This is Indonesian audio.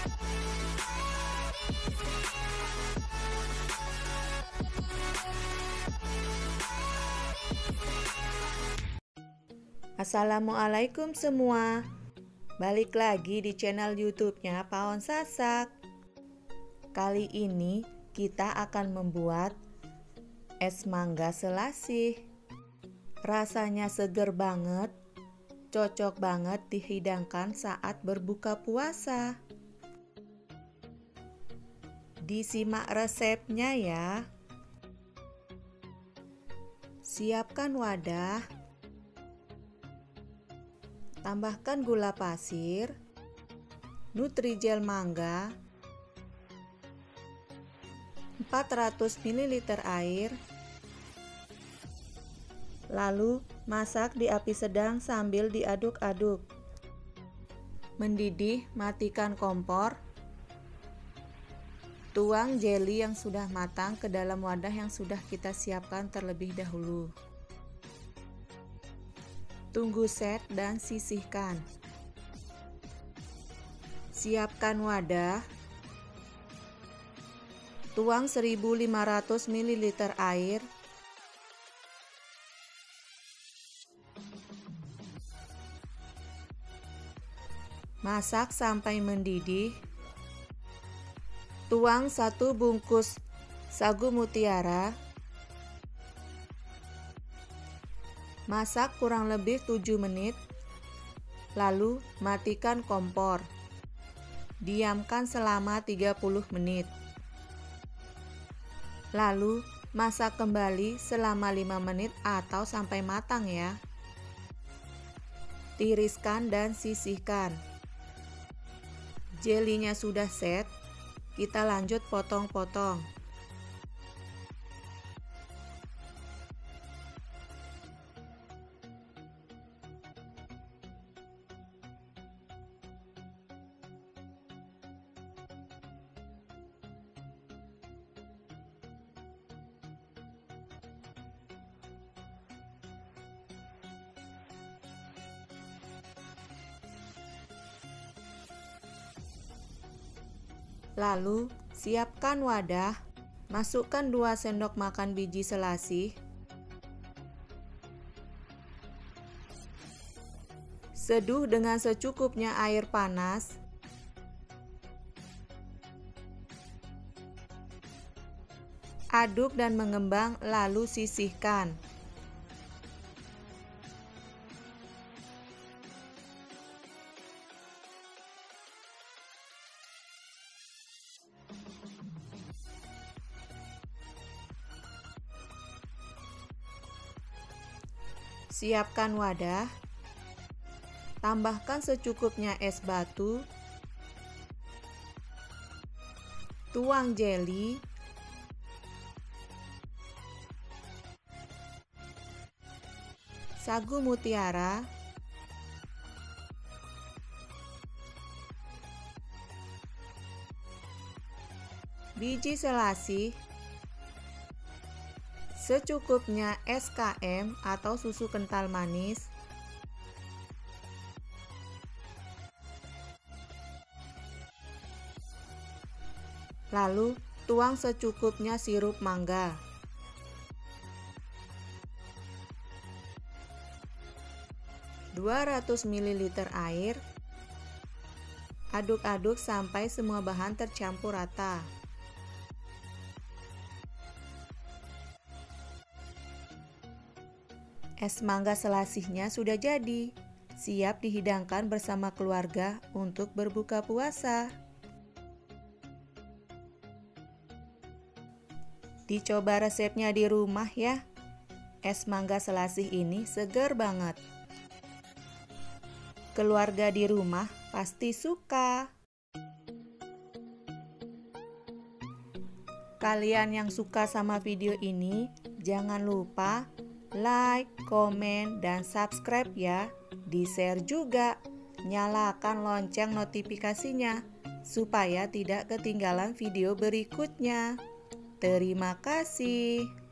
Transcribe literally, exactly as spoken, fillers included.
Assalamualaikum semua. Balik lagi di channel YouTube-nya Pawon Sasak. Kali ini kita akan membuat es mangga selasih. Rasanya seger banget, cocok banget dihidangkan saat berbuka puasa. Disimak resepnya ya. Siapkan wadah. Tambahkan gula pasir, Nutrijel mangga, empat ratus mililiter air. Lalu masak di api sedang sambil diaduk-aduk. Mendidih, matikan kompor. Tuang jelly yang sudah matang ke dalam wadah yang sudah kita siapkan terlebih dahulu. Tunggu set dan sisihkan. Siapkan wadah. Tuang seribu lima ratus mililiter air. Masak sampai mendidih. Tuang satu bungkus sagu mutiara. Masak kurang lebih tujuh menit, lalu matikan kompor. Diamkan selama tiga puluh menit. Lalu masak kembali selama lima menit atau sampai matang ya. Tiriskan dan sisihkan. Jelinya sudah set, kita lanjut potong-potong. Lalu, siapkan wadah, masukkan dua sendok makan biji selasih, seduh dengan secukupnya air panas, aduk dan mengembang lalu sisihkan. Siapkan wadah, tambahkan secukupnya es batu, tuang jelly, sagu mutiara, biji selasih, secukupnya es K M atau susu kental manis, lalu tuang secukupnya sirup mangga. dua ratus mililiter air. Aduk-aduk sampai semua bahan tercampur rata. Es mangga selasihnya sudah jadi, siap dihidangkan bersama keluarga untuk berbuka puasa. Dicoba resepnya di rumah ya. Es mangga selasih ini segar banget. Keluarga di rumah pasti suka. Kalian yang suka sama video ini, jangan lupa like, komen, dan subscribe ya. Di-share juga. Nyalakan lonceng notifikasinya supaya tidak ketinggalan video berikutnya. Terima kasih.